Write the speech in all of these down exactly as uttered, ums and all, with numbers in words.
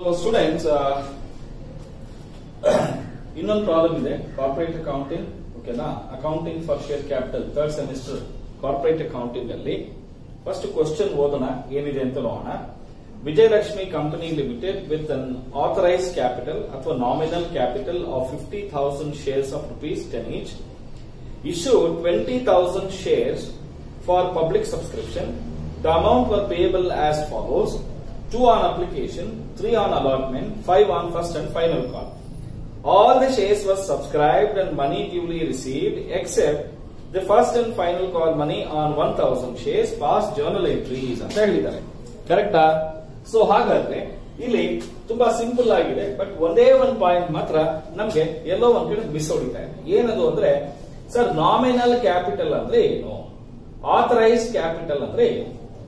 So students, ಇನ್ನೊಂದು problem ಇದೆ corporate accounting. ಓಕೆನಾ, accounting for share capital third semester corporate accounting ಅಲ್ಲಿ first question ಓದೋಣ, ಏನಿದೆ ಅಂತ ನೋಡೋಣ. Vijayalakshmi company limited with an authorised capital ಅಥವಾ nominal capital of fifty thousand shares of rupees ten each issued twenty thousand shares for public subscription. The amount were payable as follows: two on application, three on allotment, five on first and final call. All the shares were subscribed and money duly received except the first and final call money on one thousand shares past journal entries ಅಂತ ಹೇಳಿದ್ದಾರೆ. ಕರೆಕ್ಟಾ? So ಹಾಗಾದ್ರೆ ಇಲ್ಲಿ ತುಂಬಾ simple ಆಗಿದೆ, but ಒಂದೇ ಒಂದು point ಮಾತ್ರ ನಮ್ಗೆ ಎಲ್ಲೋ ಒಂದ್ ಕಡೆ ಮಿಸ್ ಹೊಡಿತಾ ಇದೆ. ಏನದು ಅಂದ್ರೆ, ಸರ್ ನಾಮಿನಲ್ ಕ್ಯಾಪಿಟಲ್ ಅಂದ್ರೆ ಏನು, ಆಥರೈಸ್ ಕ್ಯಾಪಿಟಲ್ ಅಂದ್ರೆ ಏನು?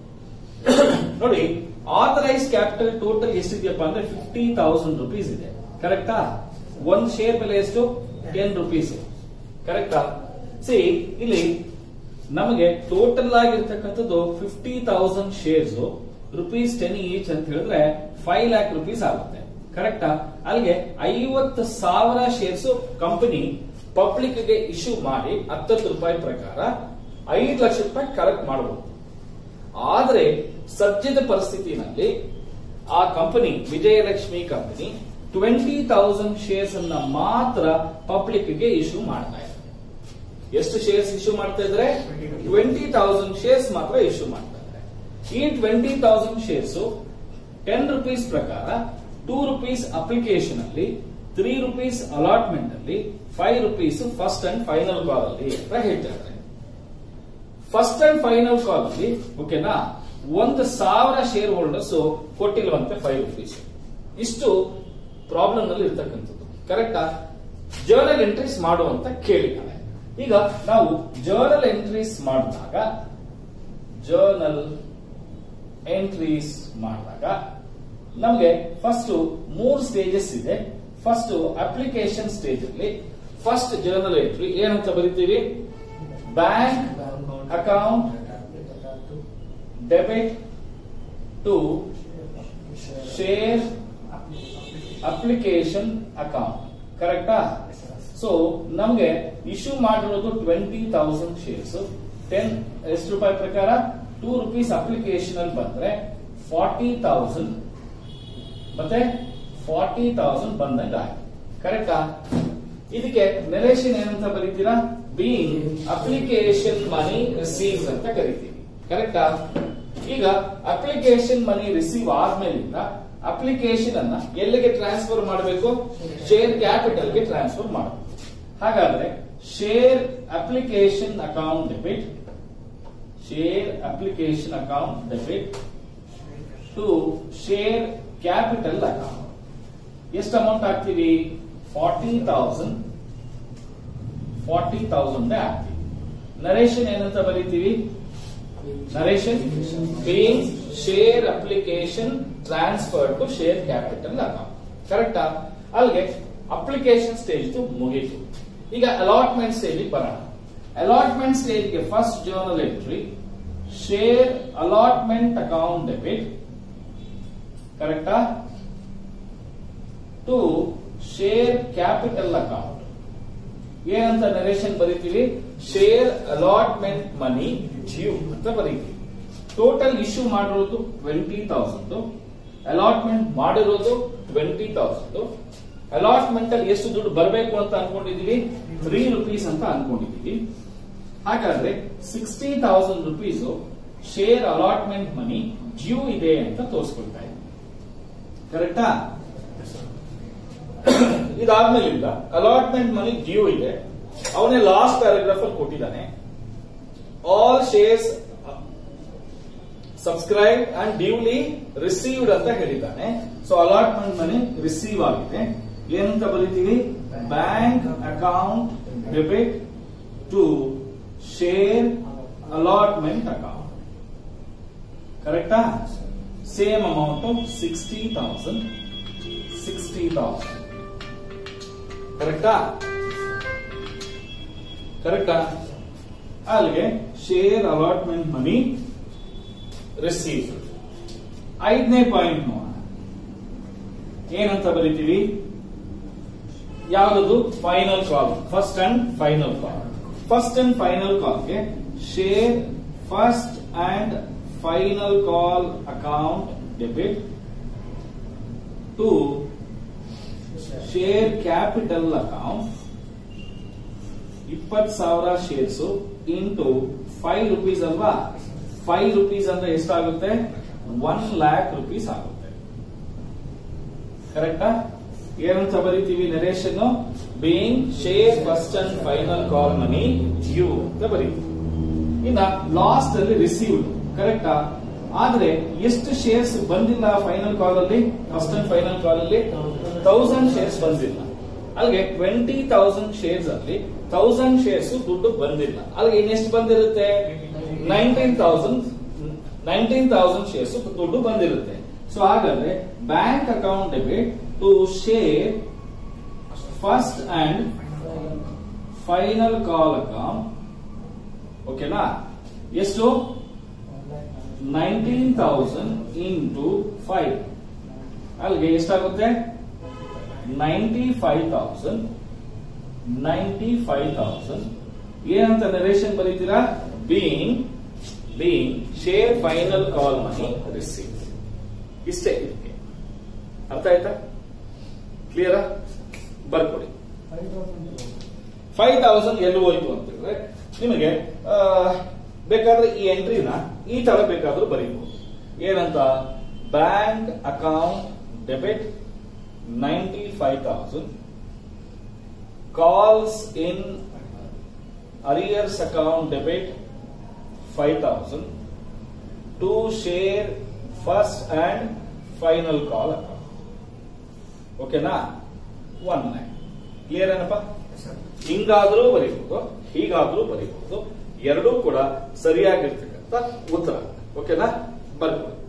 ನೋಡಿ, ಆಥರೈಸ್ ಕ್ಯಾಪಿಟಲ್ ಟೋಟಲ್ ಎಷ್ಟಿದೆಯಪ್ಪ ಅಂದ್ರೆ ಫಿಫ್ಟಿ ತೌಸಂಡ್ ರುಪೀಸ್ ಇದೆ. ಕರೆಕ್ಟಾ? ಒಂದ್ ಶೇರ್ ಬೆಲೆ ಎಷ್ಟು? Ten rupees. ಕರೆಕ್ಟಾ? ಸಿ, ಇಲ್ಲಿ ನಮಗೆ ಟೋಟಲ್ ಆಗಿರ್ತಕ್ಕಂಥದ್ದು fifty thousand shares rupees ten each ಅಂತ ಹೇಳಿದ್ರೆ ಫೈವ್ ಲ್ಯಾಕ್ ರುಪೀಸ್ ಆಗುತ್ತೆ. ಕರೆಕ್ಟಾ? ಅಲ್ಲಿಗೆ ಐವತ್ತು ಸಾವಿರ ಶೇರ್ಸ್ ಕಂಪನಿ ಪಬ್ಲಿಕ್ ಗೆ ಇಶ್ಯೂ ಮಾಡಿ ಹತ್ತತ್ತು ರೂಪಾಯಿ ಪ್ರಕಾರ ಐದು ಲಕ್ಷ ರೂಪಾಯಿ ಕಲೆಕ್ಟ್ ಮಾಡಬಹುದು. ಆದ್ರೆ ಸದ್ಯದ ಪರಿಸ್ಥಿತಿನಲ್ಲಿ ಆ company Vijayalakshmi company twenty thousand shares ಅನ್ನ ಮಾತ್ರ ಪಬ್ಲಿಕ್ ಗೆ ಇಶ್ಯೂ ಮಾಡ್ತಾ ಇದೆ. ಎಷ್ಟು ಶೇರ್ಸ್ ಇಶ್ಯೂ ಮಾಡ್ತಾ ಇದ್ರೆ? ಟ್ವೆಂಟಿ ತೌಸಂಡ್ ಶೇರ್ಸ್ ಮಾತ್ರ ಇಶ್ಯೂ ಮಾಡ್ತಾ ಇದ್ದಾರೆ. ಈ twenty thousand shares ten rupees ಪ್ರಕಾರ ಟೂ ರುಪೀಸ್ ಅಪ್ಲಿಕೇಶನ್ ಅಲ್ಲಿ, ತ್ರೀ ರುಪೀಸ್ ಅಲಾಟ್ಮೆಂಟ್ ಅಲ್ಲಿ, five rupees first and final call ಅಲ್ಲಿ ಅಂತ ಹೇಳ್ತಾ ಇದ್ದಾರೆ. ಫಸ್ಟ್ ಅಂಡ್ ಫೈನಲ್ ಕಾಲ್ ಅಲ್ಲಿ ಓಕೆನಾ, ಒಂದು ಸಾವಿರ ಶೇರ್ ಹೋಲ್ಡರ್ಸ್ ಕೊಟ್ಟಿಲ್ವಂತೆ ಫೈವ್ ರುಪೀಸ್. ಇಷ್ಟು ಪ್ರಾಬ್ಲಮ್ ನಲ್ಲಿ ಇರ್ತಕ್ಕಂಥದ್ದು. ಕರೆಕ್ಟಾ? ಜರ್ನಲ್ ಎಂಟ್ರೀಸ್ ಮಾಡುವಂತ ಕೇಳಿದ್ದಾರೆ. ಈಗ ನಾವು ಜರ್ನಲ್ ಎಂಟ್ರೀಸ್ ಮಾಡಿದಾಗ ಜರ್ನಲ್ ಎಂಟ್ರೀಸ್ ಮಾಡಿದಾಗ ನಮಗೆ ಫಸ್ಟ್ ಮೂರು ಸ್ಟೇಜಸ್ ಇದೆ. ಫಸ್ಟ್ ಅಪ್ಲಿಕೇಶನ್ ಸ್ಟೇಜ್ ಅಲ್ಲಿ ಫಸ್ಟ್ ಜರ್ನಲ್ ಎಂಟ್ರಿ ಏನಂತ ಬರೀತೀವಿ? Bank account debit to share application account. ಕರೆಕ್ಟಾ? ಸೊ ನಮ್ಗೆ ಇಶ್ಯೂ ಮಾಡಿರೋದು ಟ್ವೆಂಟಿ ತೌಸಂಡ್ ಶೇರ್ಸ್, ಟೆನ್ ಎಷ್ಟು ರೂಪಾಯಿ ಪ್ರಕಾರ? ಟೂ ರುಪೀಸ್ ಅಪ್ಲಿಕೇಶನ್ ಅಲ್ಲಿ ಬಂದ್ರೆ ಫಾರ್ಟಿ ತೌಸಂಡ್ ಮತ್ತೆ ಫಾರ್ಟಿ ತೌಸಂಡ್ ಬಂದಂಗ. ಕರೆಕ್ಟಾ? ಇದಕ್ಕೆ ನೆರೇಷನ್ ಏನಂತ ಬರೀತೀರಾ? ಬೀಯಿಂಗ್ ಅಪ್ಲಿಕೇಶನ್ ಮನಿ ರಿಸೀವ್ಸ್ ಅಂತ ಕರಿತೀವಿ. ಕರೆಕ್ಟಾ? ಈಗ ಅಪ್ಲಿಕೇಶನ್ ಮನಿ ರಿಸೀವ್ ಆದ್ಮೇಲಿಂದ ಅಪ್ಲಿಕೇಶನ್ ಅನ್ನ ಎಲ್ಲಿಗೆ ಟ್ರಾನ್ಸ್ಫರ್ ಮಾಡಬೇಕು? ಶೇರ್ ಕ್ಯಾಪಿಟಲ್ ಗೆ ಟ್ರಾನ್ಸ್ಫರ್ ಮಾಡಬೇಕು. ಹಾಗಾದ್ರೆ share application account debit, share application account debit to share capital account. ಎಷ್ಟು ಅಮೌಂಟ್ ಹಾಕ್ತೀವಿ? ಫಾರ್ಟಿ ತೌಸಂಡ್ ಫಾರ್ಟಿ ತೌಸಂಡ್ ಹಾಕ್ತೀವಿ. ನರೇಶನ್ ಏನಂತ ಬರೀತೀವಿ? Narration being share application transfer to share capital account. ಕರೆಕ್ಟಾ? ಅಲ್ಲಿಗೆ ಅಪ್ಲಿಕೇಶನ್ ಸ್ಟೇಜ್ ಮುಗೀತು. ಈಗ ಅಲಾಟ್ಮೆಂಟ್ ಸ್ಟೇಜ್ ಬರೋಣ. ಅಲಾಟ್ಮೆಂಟ್ ಸ್ಟೇಜ್ ಗೆ first journal entry share allotment account debit. ಕರೆಕ್ಟಾ? To share capital account. ಏನಂತ ನರೇಶನ್ ಬರೀತೀವಿ? ಶೇರ್ ಅಲಾಟ್ಮೆಂಟ್ ಮನಿ ಡ್ಯೂ ಅಂತ ಬರೀತೀವಿ. ಟೋಟಲ್ ಇಶ್ಯೂ ಮಾಡಿರೋದು ಟ್ವೆಂಟಿ ತೌಸಂಡ್, ಅಲಾಟ್ಮೆಂಟ್ ಮಾಡಿರೋದು ಟ್ವೆಂಟಿ ತೌಸಂಡ್. ಅಲಾಟ್ಮೆಂಟ್ ಅಲ್ಲಿ ಎಷ್ಟು ದುಡ್ಡು ಬರಬೇಕು ಅಂತ ಅನ್ಕೊಂಡಿದೀವಿ? ತ್ರೀ ರುಪೀಸ್ ಅಂತ ಅನ್ಕೊಂಡಿದೀವಿ. ಹಾಗಾದ್ರೆ sixty thousand rupees share allotment money due ಇದೆ ಅಂತ ತೋರಿಸ್ಕೊಳ್ತಾ ಇದೆ. ಕರೆಕ್ಟಾ? ಇದಾದ್ಮೇಲಿಂದ ಅಲಾಟ್ಮೆಂಟ್ ಮನಿ ಡ್ಯೂ ಇದೆ. ಅವನೇ ಲಾಸ್ಟ್ ಪ್ಯಾರಾಗ್ರಾಫ್ ಅಲ್ಲಿ ಕೊಟ್ಟಿದ್ದಾನೆ, all shares subscribe and duly received ಅಂತ ಹೇಳಿದ್ದಾನೆ. ಸೊ ಅಲಾಟ್ಮೆಂಟ್ ಮನಿ ರಿಸೀವ್ ಆಗಿದೆ. ಏನಂತ ಬರೀತೀವಿ? Bank account debit to share allotment account. ಕರೆಕ್ಟಾ? Same amount sixty thousand sixty thousand. ಕರೆಕ್ಟಾ? ಕರೆಕ್ಟಾ? ಅಲ್ಲಿಗೆ ಶೇರ್ ಅಲಾಟ್ಮೆಂಟ್ ಮನಿ ರಿಸೀವ್. ಐದನೇ ಪಾಯಿಂಟ್ ನೋಡೋಣ. ಏನಂತ ಬರೀತೀವಿ? ಯಾವ್ದು? Final call, first and final call. First and final ಕಾಲ್ಗೆ share first and final call account debit to share capital account ಇಪ್ಪತ್ತು ಸಾವಿರ ಶೇರ್ಸ್ ಇಂಟು ಫೈವ್ ರುಪೀಸ್ ಅಲ್ವಾ? ಫೈವ್ ರುಪೀಸ್ ಅಂದ್ರೆ ಎಷ್ಟಾಗುತ್ತೆ? ಒನ್ ಲ್ಯಾಕ್ ರುಪೀಸ್ ಆಗುತ್ತೆ. ಕರೆಕ್ಟಾ? ಏನಂತ ಬರೀತೀವಿ narration? Being share first and final call money you ಅಂತ ಬರೀತೀವಿ. ಇನ್ನ ಲಾಸ್ಟ್ ಅಲ್ಲಿ ರಿಸೀವ್ಡ್. ಕರೆಕ್ಟಾ? ಆದ್ರೆ ಎಷ್ಟು ಶೇರ್ಸ್ ಬಂದಿಲ್ಲ ಫೈನಲ್ ಕಾಲ್ ಅಲ್ಲಿ? ಫಸ್ಟ್ ಅಂಡ್ ಫೈನಲ್ ಕಾಲ್ ಅಲ್ಲಿ ತೌಸಂಡ್ ಶೇರ್ಸ್ ಬಂದಿಲ್ಲ. ಅಲ್ಲಿಗೆ ಟ್ವೆಂಟಿ ತೌಸಂಡ್ ಶೇರ್ಸ್ ಅಲ್ಲಿ ತೌಸಂಡ್ ಶೇರ್ಸ್ ದುಡ್ಡು ಬಂದಿಲ್ಲ. ಅಲ್ಲಿಗೆ ಇನ್ನೆಷ್ಟು ಬಂದಿರುತ್ತೆ? Nineteen thousand nineteen thousand shares ದುಡ್ಡು ಬಂದಿರುತ್ತೆ. ಸೊ ಹಾಗಾದ್ರೆ bank account debit to share first and final call account. ಓಕೆನಾ? ಎಷ್ಟು? Nineteen thousand into five. ಅಲ್ಲಿಗೆ ಎಷ್ಟಾಗುತ್ತೆ? Ninety five thousand. Ninety five thousand ಏನಂತ ನರೇಶನ್ ಬರೀತೀರಾ? Being being share final call money receive. ಇಷ್ಟೇ. ಇದಕ್ಕೆ ಅರ್ಥ ಆಯ್ತಾ? ಕ್ಲಿಯರಾ? ಬರ್ಕೊಡಿ. ಫೈವ್ ತೌಸಂಡ್ ಎಲ್ಲಿ ಹೋಯ್ತು ಅಂತ ಹೇಳಿದ್ರೆ ನಿಮಗೆ ಬೇಕಾದ್ರೆ ಈ ಎಂಟ್ರಿನ ಈ ತರ ಬೇಕಾದ್ರೂ ಬರೀಬಹುದು. ಏನಂತ? Bank account debit ninety five thousand calls in arrears account debit five thousand to share first and final call account. ಓಕೆನಾ? ಒನ್ ಲ್ಯಾಕ್. ಕ್ಲಿಯರ್ ಏನಪ್ಪ? ಹಿಂಗಾದ್ರೂ ಬರೀಬಹುದು, ಹೀಗಾದ್ರೂ ಬರೀಬಹುದು. ಎರಡೂ ಕೂಡ ಸರಿಯಾಗಿರ್ತಕ್ಕಂಥ ಉತ್ತರ. ಓಕೆನಾ? ಬರ್ಬೋದು.